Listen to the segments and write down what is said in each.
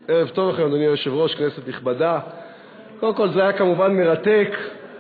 ערב טוב לכם, אדוני היושב-ראש, כנסת נכבדה. קודם כל זה היה כמובן מרתק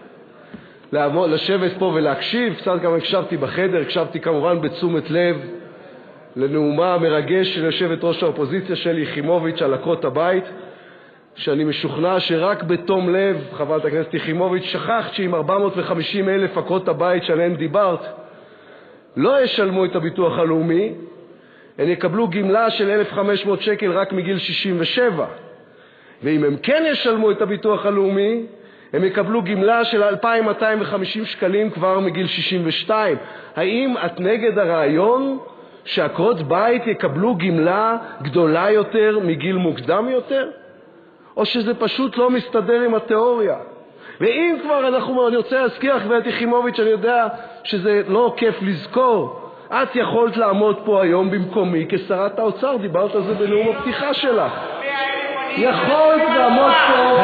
לשבת פה ולהקשיב. קצת גם הקשבתי בחדר, הקשבתי כמובן בתשומת לב לנאומה המרגש של יושבת ראש האופוזיציה שלי יחימוביץ' על עקרות הבית, שאני משוכנע שרק בתום לב, חברת הכנסת יחימוביץ', שכחת שעם 450,000 עקרות הבית שעליהן דיברת לא ישלמו את הביטוח הלאומי, הם יקבלו גמלה של 1,500 שקל רק מגיל 67, ואם הם כן ישלמו את הביטוח הלאומי הם יקבלו גמלה של 2,250 שקלים כבר מגיל 62. האם את נגד הרעיון שעקרות בית יקבלו גמלה גדולה יותר מגיל מוקדם יותר? או שזה פשוט לא מסתדר עם התיאוריה? ואם כבר אני רוצה להזכיר לך, גברת יחימוביץ', אני יודע שזה לא כיף לזכור, את יכולת לעמוד פה היום במקומי כשרת האוצר, דיברת על זה בנאום הפתיחה שלך. יכולת לעמוד פה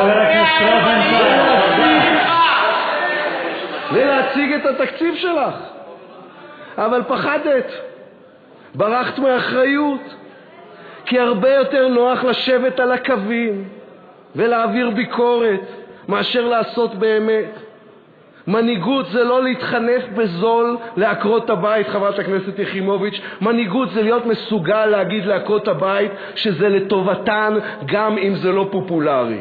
ולהציג את התקציב שלך, אבל פחדת, ברחת מאחריות, כי הרבה יותר נוח לשבת על הקווים ולהעביר ביקורת מאשר לעשות באמת. מנהיגות זה לא להתחנף בזול לעקרות הבית, חברת הכנסת יחימוביץ'. מנהיגות זה להיות מסוגל להגיד לעקרות הבית שזה לטובתן גם אם זה לא פופולרי.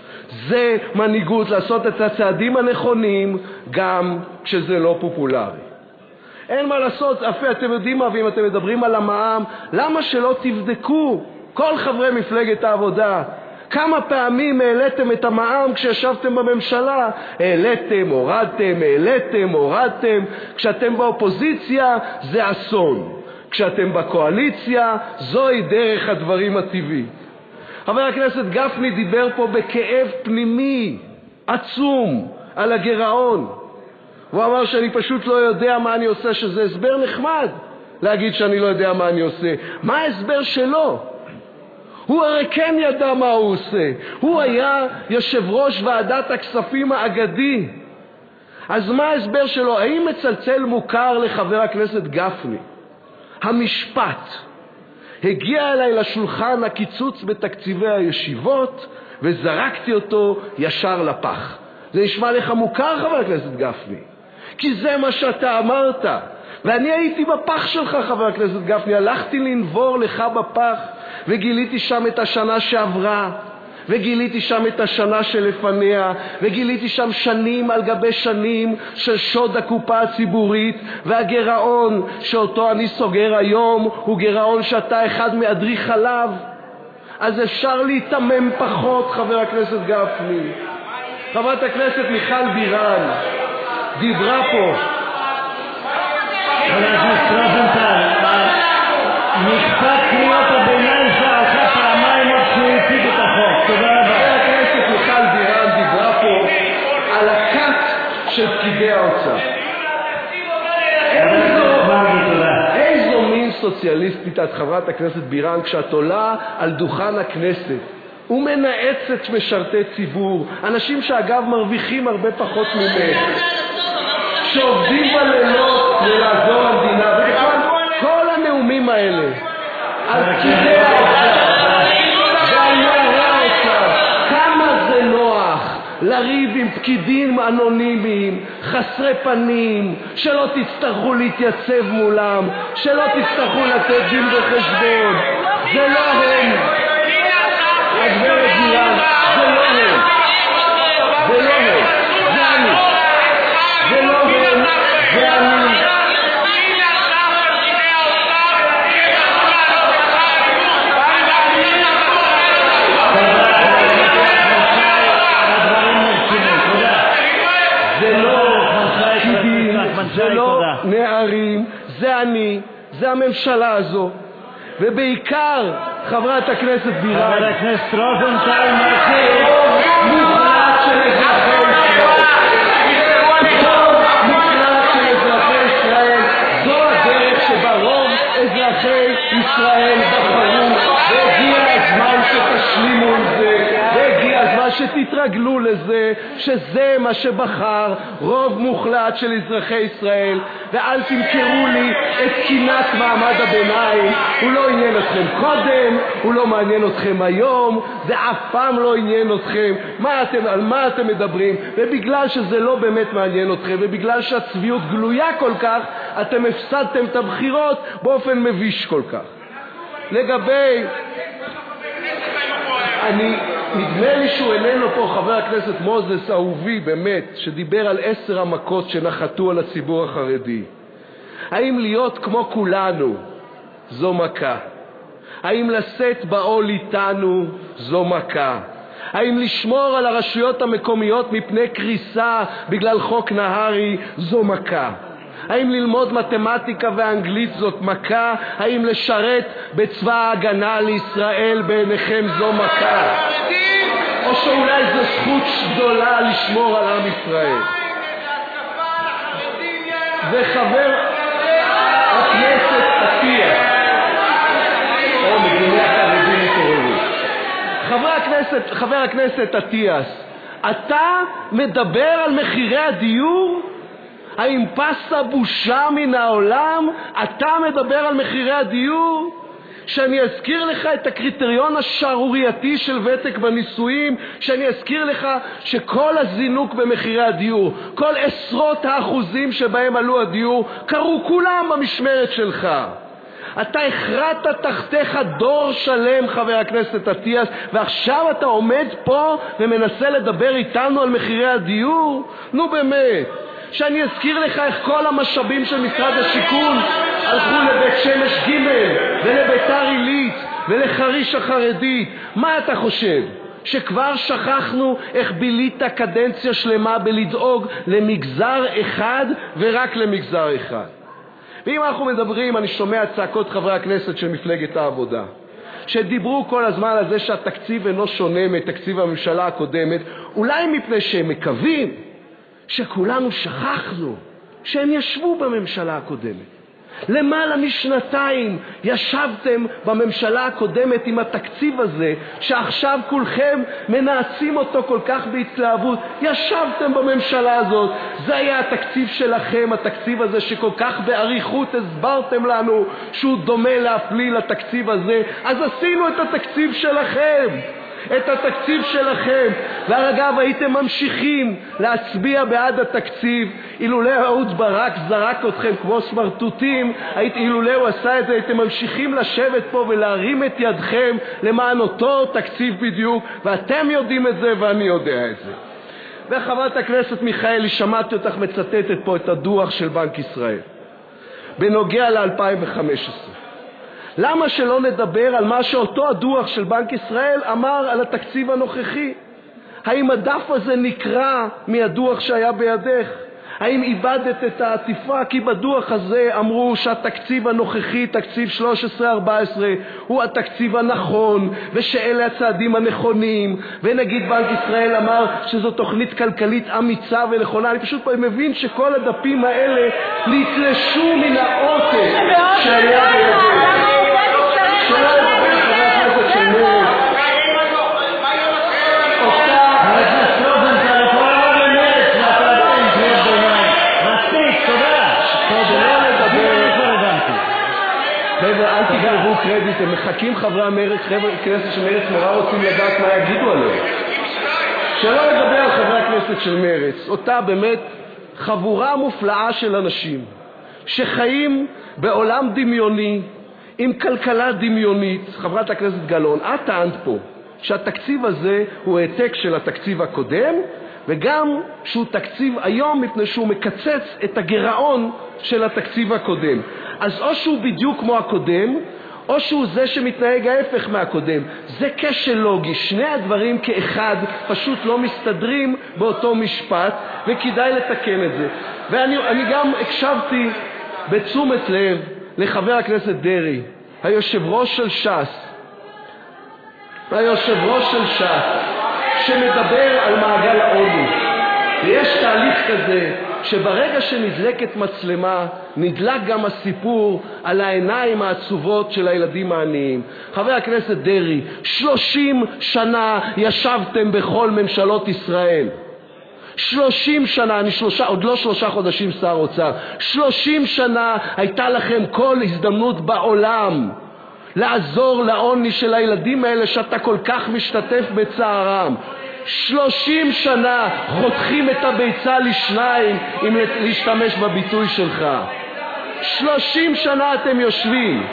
זה מנהיגות, לעשות את הצעדים הנכונים גם כשזה לא פופולרי. אין מה לעשות, אתם יודעים מה, ואם אתם מדברים על המע"מ, למה שלא תבדקו, כל חברי מפלגת העבודה, כמה פעמים העליתם את המע"מ כשישבתם בממשלה? העליתם, הורדתם, העליתם, הורדתם. כשאתם באופוזיציה זה אסון, כשאתם בקואליציה זוהי דרך הדברים הטבעי. חבר הכנסת גפני דיבר פה בכאב פנימי עצום על הגירעון. הוא אמר שאני פשוט לא יודע מה אני עושה, שזה הסבר נחמד להגיד שאני לא יודע מה אני עושה. מה ההסבר שלו? הוא הרי כן ידע מה הוא עושה. הוא היה יושב ראש ועדת הכספים האגדי. אז מה ההסבר שלו? האם מצלצל מוכר לחבר הכנסת גפני המשפט: הגיע אליי לשולחן הקיצוץ בתקציבי הישיבות וזרקתי אותו ישר לפח? זה נשמע לך מוכר, חבר הכנסת גפני? כי זה מה שאתה אמרת, ואני הייתי בפח שלך, חבר הכנסת גפני. הלכתי לנבור לך בפח וגיליתי שם את השנה שעברה, וגיליתי שם את השנה שלפניה, וגיליתי שם שנים על גבי שנים של שוד הקופה הציבורית, והגירעון שאותו אני סוגר היום הוא גירעון שאתה אחד מאדריך חלב. אז אפשר להתאמם פחות, חבר הכנסת גפני. חברת הכנסת מיכל בירן דיברה פה. חבר הכנסת רוזנטל, משפט קריאות הביניים שלך פעמיים עוד שהוא הציג את החוק. תודה רבה. חבר הכנסת מיכל בירן דיברה פה על הכת של פקידי האוצר. איזו מין סוציאליסטית את, חברת הכנסת בירן, כשאת עולה על דוכן הכנסת ומנאצת משרתי ציבור, אנשים שאגב מרוויחים הרבה פחות ממך, שעובדים בלילות לעזור למדינה, כל הנאומים האלה על פקידי האוצר ועל נערי האוצר. כמה זה נוח לריב עם פקידים אנונימיים חסרי פנים, שלא תצטרכו להתייצב מולם, שלא תצטרכו לתת דין וחשבון. זה לא הם, הגברת בירן, זה לא הם, זה לא הם, זה אני. זה לא הם, זה אני. זה לא פקידים, זה לא נערים, זה אני, זה הממשלה הזו. ובעיקר, חברת הכנסת בירן, חבר הכנסת רוזנטל, מוחלט של אזרחי ישראל, זו הדרך שבה רוב אזרחי ישראל בחרו, והגיע הזמן שתשלימו עם זה, והגיע הזמן שתתרגלו. תתרגלו לזה שזה מה שבחר רוב מוחלט של אזרחי ישראל, ואל תמכרו לי את קנאת מעמד הביניים. הוא לא עניין אתכם קודם, הוא לא מעניין אתכם היום, זה אף פעם לא עניין אתכם. על מה אתם מדברים? ובגלל שזה לא באמת מעניין אתכם, ובגלל שהצביעות גלויה כל כך, אתם הפסדתם את הבחירות באופן מביש כל כך. לגבי... נדמה לי שהוא איננו פה, חבר הכנסת מוזס אהובי באמת, שדיבר על 10 המכות שנחתו על הציבור החרדי. האם להיות כמו כולנו זו מכה? האם לשאת בעול איתנו זו מכה? האם לשמור על הרשויות המקומיות מפני קריסה בגלל חוק נהרי זו מכה? האם ללמוד מתמטיקה ואנגלית זאת מכה? האם לשרת בצבא ההגנה לישראל בעיניכם זו מכה? או שאולי זו זכות גדולה לשמור על עם ישראל? וחבר הכנסת אטיאס, או מגיני החרדים התעוררו. חבר הכנסת אטיאס, אתה מדבר על מחירי הדיור? האם פס הבושה מן העולם? אתה מדבר על מחירי הדיור? שאני אזכיר לך את הקריטריון השערורייתי של ותק בנישואים, שאני אזכיר לך שכל הזינוק במחירי הדיור, כל עשרות האחוזים שבהם עלו הדיור, קרו כולם במשמרת שלך. אתה הכרעת תחתיך דור שלם, חבר הכנסת אטיאס, ועכשיו אתה עומד פה ומנסה לדבר איתנו על מחירי הדיור? נו באמת. שאני אזכיר לך איך כל המשאבים של משרד השיכון הלכו לבית שמש ג' ולביתר עילית ולחריש החרדית. מה אתה חושב? שכבר שכחנו איך בילית קדנציה שלמה בלדאוג למגזר אחד ורק למגזר אחד? ואם אנחנו מדברים, אני שומע צעקות חברי הכנסת של מפלגת העבודה, שדיברו כל הזמן על זה שהתקציב אינו שונה מתקציב הממשלה הקודמת, אולי מפני שהם מקווים שכולנו שכחנו שהם ישבו בממשלה הקודמת. למעלה משנתיים ישבתם בממשלה הקודמת עם התקציב הזה, שעכשיו כולכם מנעצים אותו כל כך בהתלהבות. ישבתם בממשלה הזאת, זה היה התקציב שלכם, התקציב הזה שכל כך בעריכות הסברתם לנו שהוא דומה להפליל לתקציב הזה. אז עשינו את התקציב שלכם. את התקציב שלכם. ואגב, הייתם ממשיכים להצביע בעד התקציב אילולא אהוד ברק זרק אתכם כמו סמרטוטים. אילולא הוא עשה את זה, הייתם ממשיכים לשבת פה ולהרים את ידכם למען אותו תקציב בדיוק, ואתם יודעים את זה ואני יודע את זה. וחברת הכנסת מיכאלי, שמעתי אותך מצטטת פה את הדוח של בנק ישראל בנוגע ל-2015. למה שלא נדבר על מה שאותו הדוח של בנק ישראל אמר על התקציב הנוכחי? האם הדף הזה נקרא מהדוח שהיה בידך? האם איבדת את העטיפה? כי בדוח הזה אמרו שהתקציב הנוכחי, תקציב 13-14, הוא התקציב הנכון, ושאלה הצעדים הנכונים, ונגיד בנק ישראל אמר שזו תוכנית כלכלית אמיצה ונכונה. אני פשוט מבין שכל הדפים האלה נתלשו מן העותק שהיה בידך. שלא לדבר חבר הכנסת של מרצ. חבר'ה, אל תגרבו קרדיט, הם מחכים חברי המרץ, חבר'ה כנסת של מרץ נורא רוצים לדעת מה יגידו עליהם. שלא לדבר על חברי הכנסת של מרץ, אותה באמת חבורה מופלאה של אנשים שחיים בעולם דמיוני עם כלכלה דמיונית. חברת הכנסת גלאון, את טענת פה שהתקציב הזה הוא העתק של התקציב הקודם, וגם שהוא תקציב היום מפני שהוא מקצץ את הגירעון של התקציב הקודם. אז או שהוא בדיוק כמו הקודם, או שהוא זה שמתנהג ההפך מהקודם. זה כשל לוגי. שני הדברים כאחד פשוט לא מסתדרים באותו משפט, וכדאי לתקן את זה. ואני גם הקשבתי בתשומת לב לחבר הכנסת דרעי, היושב-ראש של ש"ס, שמדבר על מעגל העוני. ויש תהליך כזה שברגע שנדלקת מצלמה, נדלק גם הסיפור על העיניים העצובות של הילדים העניים. חבר הכנסת דרעי, 30 שנה ישבתם בכל ממשלות ישראל. 30 שנה, עוד לא 3 חודשים שר אוצר, 30 שנה הייתה לכם כל הזדמנות בעולם לעזור לעוני של הילדים האלה שאתה כל כך משתתף בצערם. 30 שנה חותכים את הביצה לשניים, אם להשתמש בביטוי שלך. 30 שנה אתם יושבים,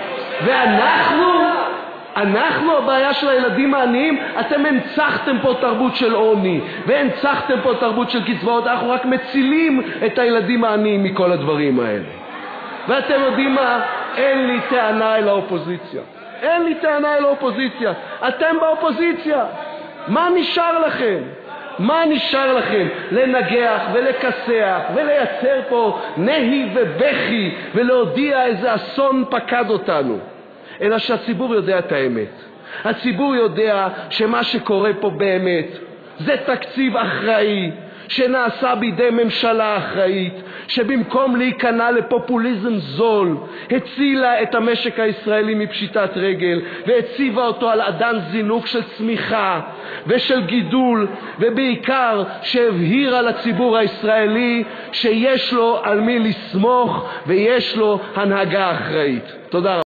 אנחנו הבעיה של הילדים העניים. אתם הנצחתם פה תרבות של עוני, והנצחתם פה תרבות של קצבאות. אנחנו רק מצילים את הילדים העניים מכל הדברים האלה. ואתם יודעים מה? אין לי טענה אל האופוזיציה. אין לי טענה אל האופוזיציה. אתם באופוזיציה. מה נשאר לכם? מה נשאר לכם? לנגח ולכסח ולייצר פה נהי ובכי ולהודיע איזה אסון פקד אותנו. אלא שהציבור יודע את האמת. הציבור יודע שמה שקורה פה באמת זה תקציב אחראי שנעשה בידי ממשלה אחראית, שבמקום להיכנע לפופוליזם זול הצילה את המשק הישראלי מפשיטת רגל והציבה אותו על עדן זינוק של צמיחה ושל גידול, ובעיקר שהבהירה לציבור הישראלי שיש לו על מי לסמוך ויש לו הנהגה אחראית. תודה רבה.